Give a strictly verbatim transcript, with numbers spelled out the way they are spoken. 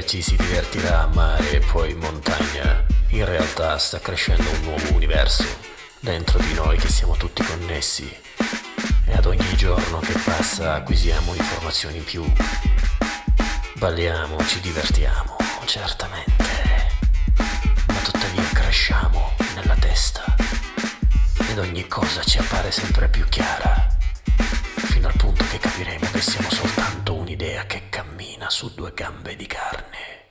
ci si divertirà a mare e poi in montagna, in realtà sta crescendo un nuovo universo dentro di noi che siamo tutti connessi e ad ogni giorno che passa acquisiamo informazioni in più. Balliamo, ci divertiamo, certamente, ma tuttavia cresciamo nella testa ed ogni cosa ci appare sempre più chiara, fino al punto che capiremo che siamo soltanto un'idea che cammina su due gambe di carne.